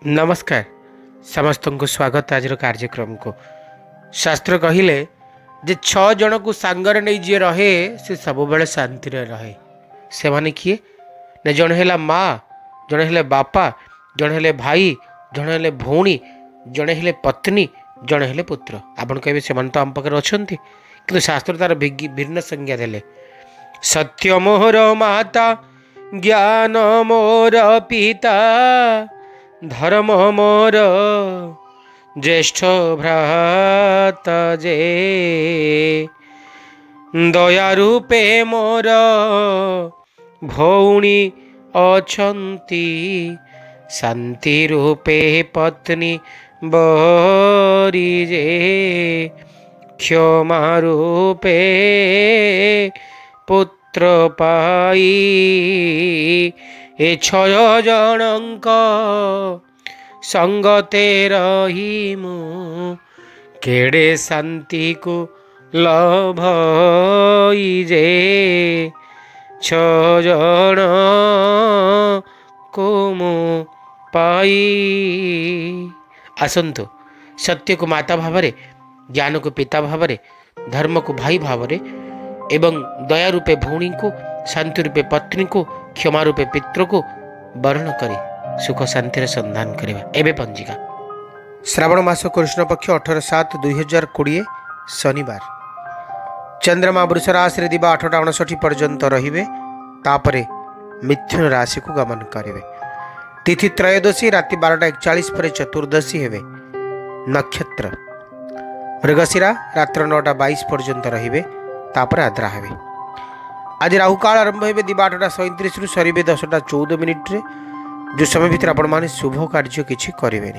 नमस्कार समस्त को स्वागत आज कार्यक्रम को। शास्त्र कहले जे 6 जन को सांगर नहीं जी रहे से सब बेले शांति रहे। से माने किए ने जन है माँ, जन है बापा, जन है भाई, जन है भौणी, जन है पत्नी, जन है पुत्र। आपन कहे से तो आम पाखे अच्छा कि शास्त्र तार भिन्न संज्ञा देले। सत्य मोर माता, ज्ञान मोर पिता, धर्म मोर ज्येष्ठ भ्रात जे, दया रूपे मोर भौणी अछंती, शांति रूपे पत्नी बरी जे, क्षमा रूपे पुत्र पाई, ए 6 जनक संगते रही मु, केड़े शांति को लभई जे, 6 जन को मु पाई। आसंतु सत्य को माता भावरे, ज्ञान को पिता भावरे, धर्म को भाई भावरे एवं दया रूपे भौणी को, शांति रूपे पत्नी को, क्षमा रूपे पितृ को वर्ण करी सुख शांतिर संधान करवा। एवं पंजिका श्रावण मास कृष्ण पक्ष 18/7/2020 शनिवार। चंद्रमा वृष राशि दिवा 8:59 पर्यंत रहिबे, तापरे मिथुन राशि को गमन करेंगे। तिथि त्रयोदशी राति 12:41 पर चतुर्दशी हेबे। नक्षत्र मृगशिरा रात्र 9:22 पर्यंत रहिबे, तापर आद्रा हेबे। आज राहुकाल आरंभ हे दिवा 8:37 सर 10:14 जो समय भितर आपण माने शुभ कार्य किछि करेंगे।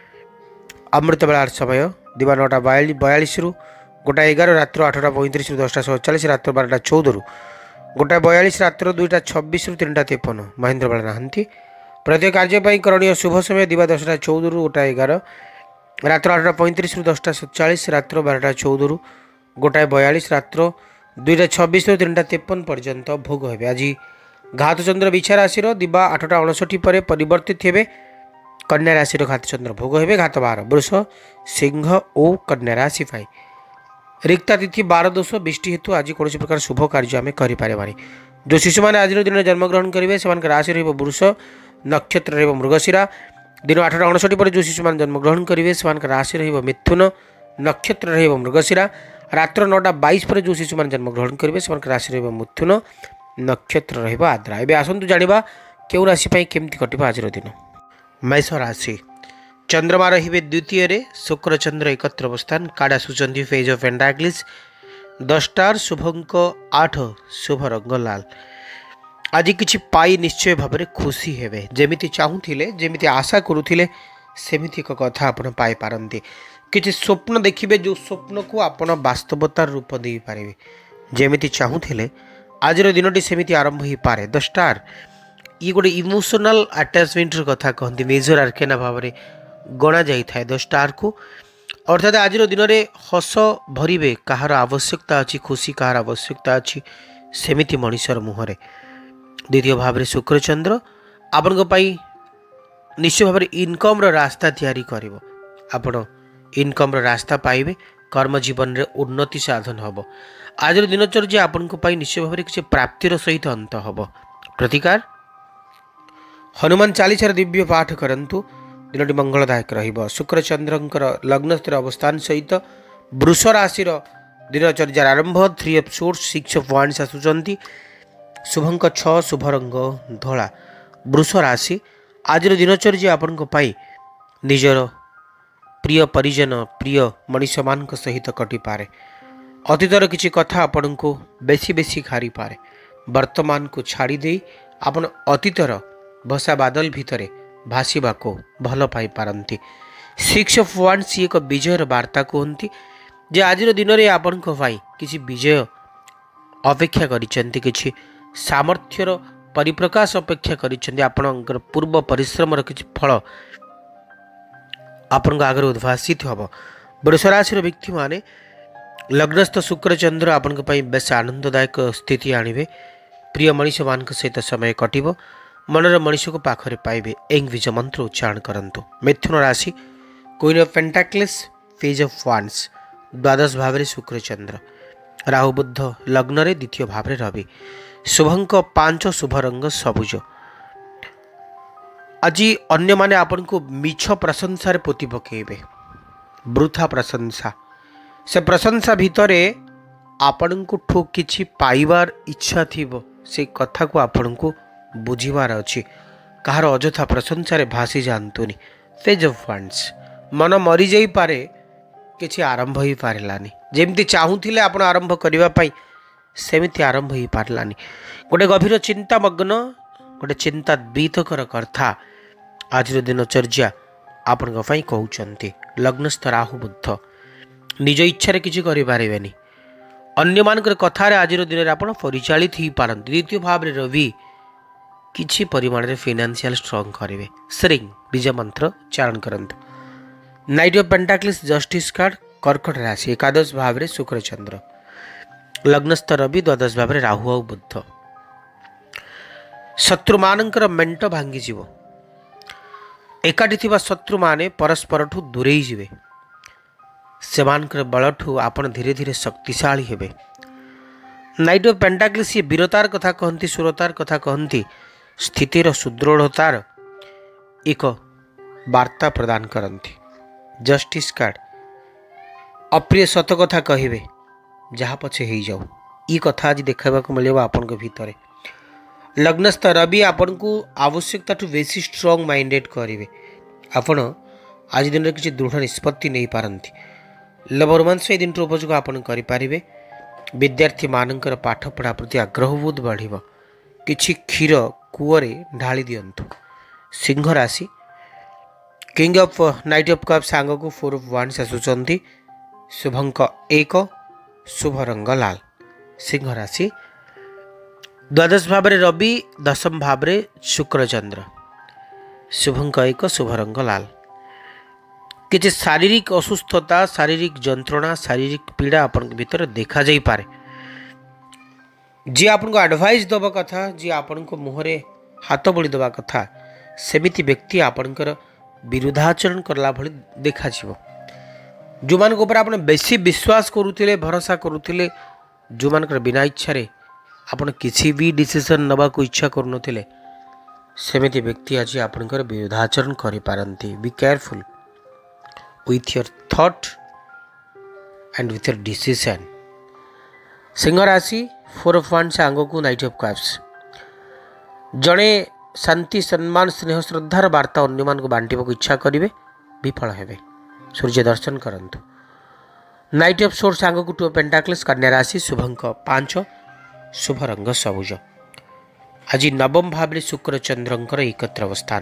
अमृत बेलार समय दिवा 9:42 गोटाए 11 रात्र 8:35 10:47 रात्र 12:14 गोटाए 42 रात्र 2:26 3:53 महेंद्र बेला नहांती। प्रत्येक कार्य करणीय शुभ समय दिवा 10:14 गोटाए 11 रात्र 8:35 10:47 रात्र 12:14 गोटाए 42 रात्र 2:26 3:53 पर्यंत भोग हे। आज घात चंद्र बिछा राशि दिवा 8:59 पर परिवर्तित हे। कन्या राशि घात चंद्र भोग हे। घात 12 वृष, सिंह और कन्या राशि पाई। रिक्ता तिथि 12 दोष बिष्टि हेतु आज कौन प्रकार शुभ कार्य आम करें। जो शिशु मैंने आज दिन जन्मग्रहण करेंगे से राशि वृष, नक्षत्र मृगशिरा। दिन 8:59 पर जो शिशु मैंने जन्मग्रहण करेंगे से राशि मिथुन, नक्षत्र मृगशिरा। रात्र 9:22 पर जो शिशु मैंने जन्मग्रहण करेंगे से राशि मिथुन, नक्षत्र आद्रा। एवं आसतु जाना क्यों राशि केमती कट आज दिन। मेष राशि चंद्रमा रे द्वितीय रे, शुक्र चंद्र एकत्र अवस्थान। काड़ा सुचंदी फेज ऑफ एंडाग्लिस 10 स्टार, शुभंक 8, शुभ रंग लाल। आज किछि पाई निश्चय भाव में खुशी हेबे। जेमिति चाहूथिले, जेमिति आशा करुथिले सेमिति एक कथा आपण पाई पारंती। किछि स्वप्न देखिबे, जो स्वप्न को आपण वास्तवतार रूप दे पारिबे। जेमिति चाहूथिले आज दिनटी सेमिति आरंभ ही पारे। 10 स्टार ये गोटे इमोशनल अटैचमेंट कथा कहती मेजर आर्केना भाव में गणा जाए 10 स्टार को। अर्थात आज दिन में हस भरवे, कहार आवश्यकता अच्छी, खुशी कहार आवश्यकता अच्छी, सेमिति मनीषर मुहर। द्वितीय भाव में शुक्र चंद्र आपण निश्चय भाव में इनकम रास्ता तैयारी कर आपण इनकम रास्ता पाइबे। कर्म जीवन में उन्नति साधन हम। आज दिनचर्या आपण निश्चय भाव में किसी प्राप्तिर सहित अंत हम। प्रतिकार हनुमान चालीसार दिव्य पाठ करंतु, दिनटी मंगलदायक रहिबो। शुक्र चंद्रंकर लग्नस्थिर अवस्थान सहित वृष राशिर दिनचर्या आरंभ। 3 ऑफ सोर्स 6 ऑफ वांड्स आसुचंती। शुभंक 6, शुभ रंग धला। वृष राशि आज दिनचर्या आपण निजर प्रिय परिजन, प्रिय मनीष मान सहित कटि पारे। अतीतर किछि कथा आपण को बेसी बेसी खारी पारे। वर्तमान को छाड़ी दे आपण अतीतर भसा बादल भितरे भाषा को भल पाई पारंती। 6 ऑफ वांड्स एक विजयर वार्ता कहती जे आज दिन में आपण किसी विजय अपेक्षा करिसेंती, किछि सामर्थ्यर परिप्रकाश अपेक्षा करिसेंती। आपणकर पूर्व परिश्रम किछि फल आपण आगे उद्भासित हम। वृष राशि व्यक्ति माने लग्नस्थ शुक्र चंद्र आपण बेस आनंददायक स्थिति आणवे। प्रिय मनीष मान सहित समय कटिब। मनर मनीष को पाखरे पाइबे एंग बीज मंत्र उच्चारण करंतु। मिथुन राशि queen of pentacles page of wands द्वादश भाव शुक्र चंद्र राहु बुध लग्न रे द्वितीय भाव रवि शुभंक 5 शुभ रंग सबुज। आज अन्य माने आपन को मिछ प्रशंसा रे पोती पकेबे वृथा प्रशंसा से प्रशंसा भितरे आपण को ठोक किछि पाइबार इच्छा थिबो से कथा को आपण को बुझीबार अछि कहार अजथा प्रशंसा रे भासी जानतुनी। पेज ऑफ वांड्स मन मरी जाई पारे किछि आरंभ ही पारलानी जेमती चाहूथिले आपण आरंभ करिवा पई सेमिति आरंभ ही पारलानी। गोटे गभीर चिंता मग्न गोटे चिंता द्वितकर कथा आज दिनचर्या आपण कहते लग्नस्थ राहु बुध निज इच्छा किसी करें अन्य मानकर कथार आज दिन में आप परिचालित हो पारती। द्वितीय भाव में रवि किसी परिमाण में फाइनेंशियल स्ट्रॉन्ग करेंगे। श्रिंग बीज मंत्र चारण करंतु। Knight of pentacles justice card कर्कट राशि एकादश भाव में शुक्र चंद्र लग्नस्थ रवि द्वादश भाव में राहु और बुध शत्रु मानकर मेंट भांगी जीव एकाठी थिबा शत्रु माने परस्पर ठू दूरेई जिवे सेमानकर बलठू आपण धीरे धीरे शक्तिशाली हेबे। नाइट ऑफ पेंटाक्लिस ये वीरतार कथा कहती सुरतार कथा कहती स्थितिर सुदृढ़तार एक वार्ता प्रदान करती। जस्टिस कार्ड अप्रिय सत कथा कहिबे जहा पछे हेई जाऊ ई कथा आज देखा मिले आपण भितर। लग्नस्थ रवि आपण को आवश्यकता ठू बेसी स्ट्रॉन्ग माइंडेड करेंगे आपण आज दिन में किसी दृढ़ निष्पत्ति नहीं पारती। लव रोमांस ये दिन उपयोग आपन करें। विद्यार्थी मानकर पाठ पढ़ा प्रति आग्रह बहुत बढ़ किछि क्षीर कूअरे ढाली दिंतु। सिंह राशि king of knight of cup सांग को 4 ऑफ वांड्स आसुचंती शुभंक 1 शुभ रंग लाल। सिंह राशि द्वादश भाव में रवि दशम भाव में शुक्र चंद्र शुभंक 1 शुभ रंग लाल। किसी शारीरिक असुस्थता शारीरिक जंत्रणा शारीरिक पीड़ा अपन भीतर देखा जाई पारे। जी आपन को एडवाइस दबा कथा जी आपन को मुहरे हाथ बोली दबा कथा सेमिति व्यक्ति आपनकर विरुद्धाचरण करला भली देखा जीवो। जो मान को ऊपर आपन बेसी विश्वास करूथिले भरोसा करूथिले जो मानकर बिना इच्छा रे आपन किसी भी डिसीजन नबा को इच्छा करूनथिले सेमिति व्यक्ति आज आपनकर विरुद्धाचरण करि पारंती। Be careful with your thought and with your decision। सिंह राशि 4 ऑफ वांड्स आंग को नाइट ऑफ कप्स जड़े शांति सम्मान स्नेह श्रद्धार वार्ता अन्य मान को बांटिबा को इच्छा करेंगे विफल हेबे। सूर्य दर्शन करंतु। नाइट ऑफ सोर्स आंग को 2 ऑफ पेंटाक्लिस कन्या राशि शुभंक 5 शुभ रंग सबुज। आज नवम भाव में शुक्र चंद्रंकर एकत्र अवस्थान।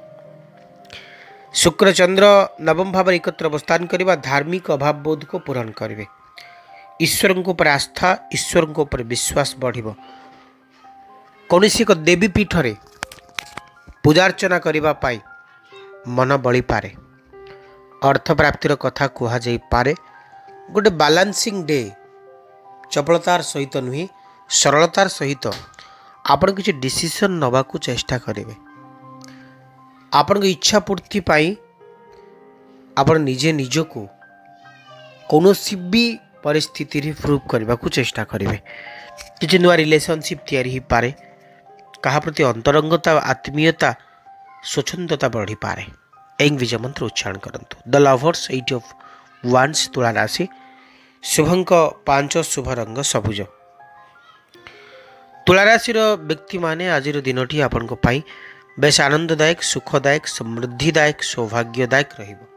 शुक्र चंद्र नवम भाव एकत्र अवस्थान करवा धार्मिक अभाव बोध को पूरण करेंगे। ईश्वर ऊपर आस्था ईश्वर ऊपर विश्वास बढ़ कौन एक देवी पीठ रे पूजार्चना करने मन बड़ी पारे। अर्थ प्राप्तिर कथा कह जाई पारे। गोटे बालांसिंग डे चपलतार सहित नुहे सरलतार सहित आपण किसी डिसीजन नवा को चेष्टा करेंगे। आपण इच्छा पूर्ति पाई आपण निजे निज को कौनसी भी परिस्थिति रे प्रूव करने को चेष्टा करेंगे। किसी नुआ रिलेशनशिप तैयारी पारे। कहा प्रति अंतरंगता आत्मीयता स्वच्छंदता बढ़ी पारे। एंग विजय मंत्र उच्चारण करंतु। द लवर्स 8 ऑफ वांड्स तुला राशि शुभंक 5 शुभ रंग सबुज। तुला राशि व्यक्ति माने आज दिन टी आपण को पाई बेस आनंददायक सुखदायक समृद्धिदायक सौभाग्यदायक रहिबो।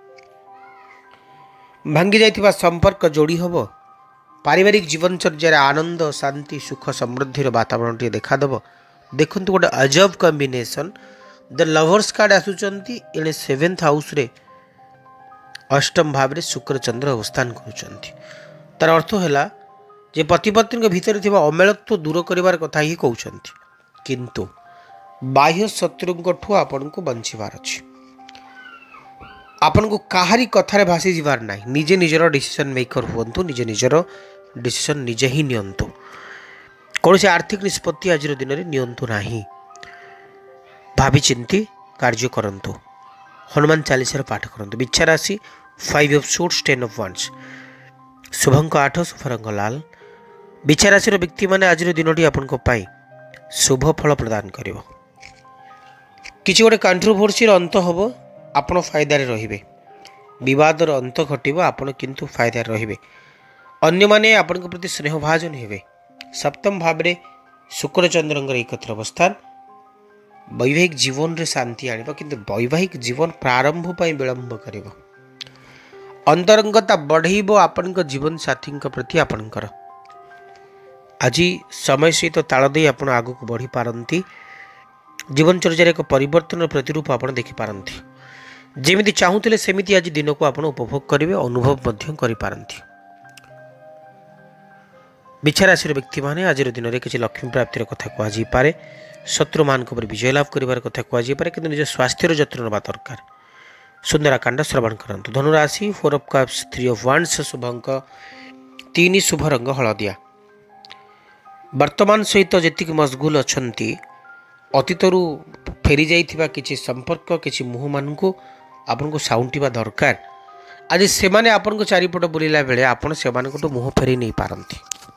भांगी जाइथिबा संपर्क जोड़ी हबो। पारिवारिक जीवनचर्या आनंद शांति सुख समृद्धि वातावरण टी देखा दबो। देखंतु गोटे अजब कॉम्बिनेशन द लवर्स कार्ड आसुचंती एने 7th हाउस रे अष्टम भाव रे शुक्र चंद्र अवस्थान करूचंती। तार अर्थ हैला जे पति पत्नी भीतर थिबा अमेलत्व दूर करिवार कथा ही कहउचंती किंतु बाह्य शत्रुओं ठू आपण को बंचार अच्छे। आपण को काहारी कथार भासी जीवार ना निजे निजर डिसीजन मेकर हुंतु निजे निजर डिसीजन निजे ही नियंतु। कौन से आर्थिक निष्पत्ति आज दिन में नियंतु ना। भावी चिंती कार्य करंतु। हनुमान चालीसार पाठ करंतु। बिच्छा राशि 5 ऑफ सूट्स 10 ऑफ वांड्स। शुभंक 8 शुभ रंग लाल। बिच्छा राशि व्यक्ति माने आज दिनटी आपनको पाई शुभ फल प्रदान करिवो। किछि गोटे कंट्रोवर्सी अंत होबो, आपण फायदार रहिबे। विवादर अंत घटिबो, आपण किंतु फायदार रहिबे। अन्य माने आपनक प्रति स्नेह भाजन हेबे। सप्तम भाव रे शुक्र चंद्रंगर एकत्र अवस्थान वैवाहिक जीवन रे शांति आनिबो, किंतु वैवाहिक जीवन प्रारंभ पई विलंब करिवो। अंतरंगता बढ़ेइबो आपनक जीवन साथी प्रति आपनकर। आज समय सहित ताल दे आपण आगु बढ़ी पारंती। जीवनचर्या एक परिवर्तन प्रतिरूप आप देखिपारती। जमी चाहूले सेमिति आज दिन को आप उपभोग करेंगे, अनुभव करें। बिच्छा राशि व्यक्ति माने आज दिन में किसी लक्ष्मी प्राप्तिर कथा कहुपे। शत्रु मान विजय लाभ कर कथा कहुपे, कि निज स्वास्थ्यर जत्न ना दरकार। सुंदराकांड श्रवण करंतु। धनुराशि 4 ऑफ कप्स 3 ऑफ वांड्स। शुभंक 3 शुभ रंग हलदिया। वर्तमान सहित जेतिक मशगुल अछंती, अतीतरू फेरी जाइथिबा किछि संपर्क किछि मुह मानकु आपनको साउंटिबा दरकार। आज से माने आपनको चारिपट बुलिला बेले आपण से मानकटो मुह फेरी नहीं पारंती।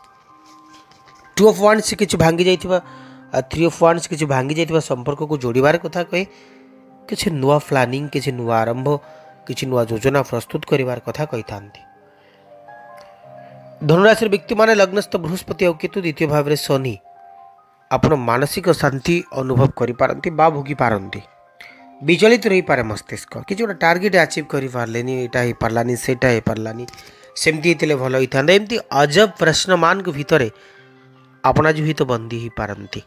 2 ऑफ वांड्स किछि भांगी जाइथिबा, 3 ऑफ वांड्स किछि भांगी जाइथिबा संपर्क को जोड़ीबार कथा कहे। किछि नुआ प्लानिंग, किछि नुआ आरंभ, किछि नुआ योजना प्रस्तुत करिवार कथा कहि थांती। धनुराशि व्यक्ति माने लग्नस्थ बृहस्पति और केतु द्वितीय भाव रे शनि आपण मानसिक शांति अनुभव करि पारंती बा भोगी पारंती। विचलित रही पारे मस्तिष्क, कि जो टार्गेट अचीव करि पारलेनी, एटा हे पारलानी, सेटा हे पारलानी, सेमती हेतले भलो होई थांदा। एमती अजब प्रश्न मान के भितरे आपण आज ही तो बंदी ही पारंती।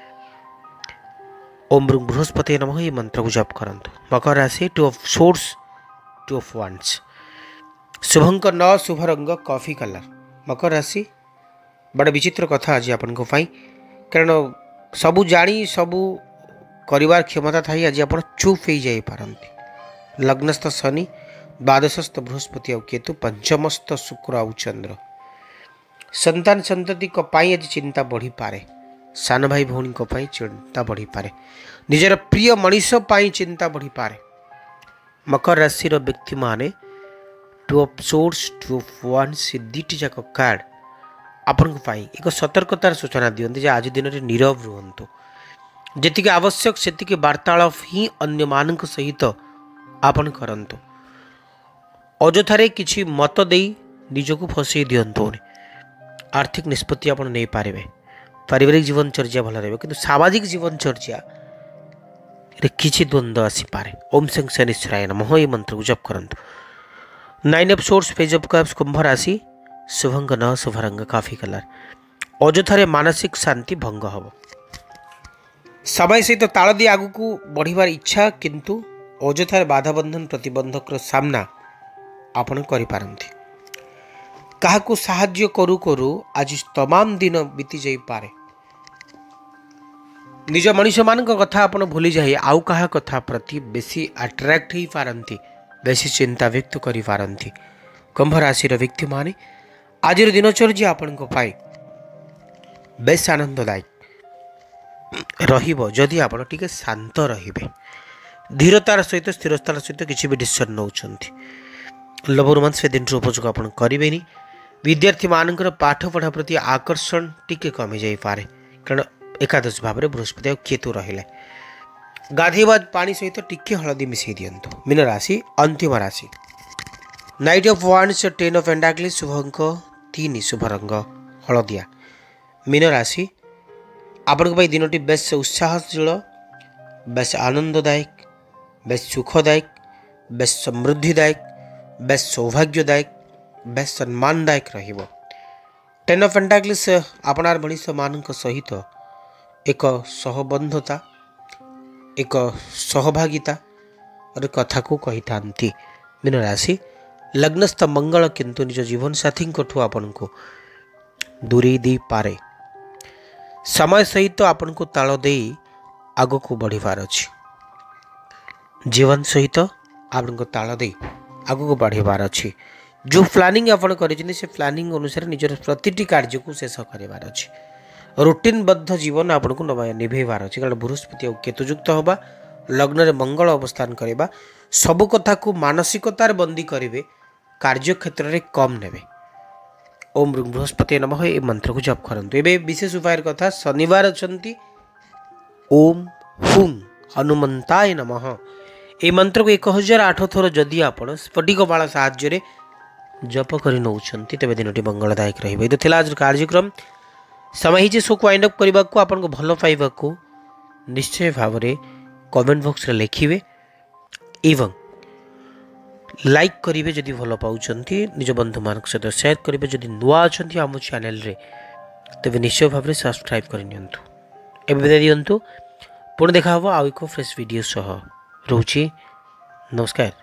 ओम ब्रूं बृहस्पति नमः ये मंत्र को जप करंतु। मकर राशि 2 ऑफ सोर्स 2 ऑफ वांड्स। शुभंक 9 शुभ रंग कॉफी कलर। मकर राशि बड़ा विचित्र कथा आज आपन को पाई, कारण सबू जानी सबू करिवार क्षमता थाई आज आप चुप हो जाई पारंती। लग्नस्थ शनि, द्वादशस्थ बृहस्पति और केतु, पंचमस्थ शुक्र और चंद्र। संतान संतति को पाई आज चिंता बढ़ी पारे। सान भाई भौणी को पाई चिंता बढ़ी पारे। निजर प्रिय मनीष पाई चिंता बढ़ी पारे। मकर राशि व्यक्ति माने 2 ऑफ सोर्स 2 ऑफ वांड्स दीटी जाक कार्ड आपन पाई एक सतर्कतार सूचना दियंती जे आज दिन में नीरव रुहंतु। जेतिके आवश्यक सेतिके वार्तालाप ही अन्य मानक सहित आपन करंतु। अजथारे किछि मत देई निजको फसई दियंतु। आर्थिक निष्पत्ति आपन नहीं पारिबे। पारिवारिक जीवनचर्या भल रहिबो, किंतु सामाजिक जीवनचर्या रे किछि द्वंद्व आसी पारे। ओम संग शनिश्चराय नमः ये मंत्र को जप करंतु। 9 of swords page of cups कुंभ राशि। शुभंग 9 शुभ रंग काफी कलर। अजथारे मानसिक शांति भंग हम। समय सहित ताल दी आगु को बढ़िबार इच्छा, किंतु अजथारे बाधा बंधन प्रतिबंधक सामना आपण करि पारंती। काहाकू साहाय्य करू करू आज तमाम दिन बीती जाई पारे। निज मनीष मान कथा आपण भूली जाई आउ कहा कथा प्रति बेसी अट्रैक्ट ही पारंती, बेसी चिंता व्यक्त करि पारंती। कुंभ राशि व्यक्ति माने आज दिनचर्या आपण को पाई बेस आनंददायक रहिबो जदि आपण टिके शांत रहिबे। धीरतार सहित स्थिरतार सहित किसी भी डिसीजन नौचंती। लोभ रोमांस दिन उपयोग आपण करेनि। विद्यार्थी मानकर पाठ पढ़ा प्रति आकर्षण टिके कमी जाई पारे, कारण एकादश भाव में बृहस्पति और केतु रहिले। गाधेवा पानी सहित टिके हलदी मिसई दियंतु। मीन राशि अंतिम राशि। Knight of wands 10 of pentacles. शुभंक 3 शुभ रंग हलदिया। मीन राशि आपण को दिनटी बेस उत्साहशील, बेस आनंददायक, बेस सुखदायक, बेस समृद्धिदायक, बेस सौभाग्यदायक, बेस सम्मानदायक रहिबो। 10 ऑफ पेंटाकल्स आपणार मनीष मान सहित एक सहबंधता, एक सहभागिता और कथा को कही थांती। मीन राशि लग्नस्थ मंगल किंतु निज जीवन साथी आपन को दूरी दी पारे। समय सहित आपन को ताल दे आग को बढ़िबार अछि। जीवन सहित आपन को ताल दे आग को बढ़िबार अछि। जो प्लानिंग आपन करिजिने से प्लानिंग अनुसार निजर प्रतिटी कार्य को शेष करिबार अछि। रुटीनबद्ध जीवन आपन को निभेबार अच्छे कारण बृहस्पति और केतुयुक्त होगा लग्न में मंगल अवस्थान करवा सबु कथा को मानसिकतार बंदी करेंगे कार्य क्षेत्र में कम ने ओम बृहस्पति नमः ये मंत्र को जप करंतु एबे विशेष उपाय कथा शनिवार अछंती ओम हुं हनुमंताय नमः ये मंत्र को 1008 थर जदि आपण स्फटिक माला साहाय्य जप कर नौकरी तेज दिन मंगलदायक रही तो आज कार्यक्रम समय शो को वाइंड अप करने को आपको भल पाइबा को निश्चय भाव में कमेंट बॉक्स रे लिखिए एवं लाइक करेंगे जदि भल पाँच निज बंधु मान सहित सेयार करेंगे जदि नुआ अच्छा आम चैनल रे तेज निश्चय भाव में सब्सक्राइब करनी दिंतु पुणी देखा आउ एक फ्रेश वीडियो सह रोची नमस्कार।